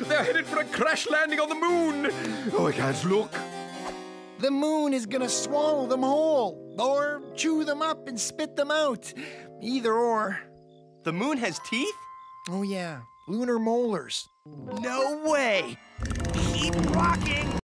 They're headed for a crash landing on the moon! Oh, I can't look. The moon is gonna swallow them whole, or chew them up and spit them out. Either or. The moon has teeth? Oh yeah, lunar molars. No way! Keep rocking!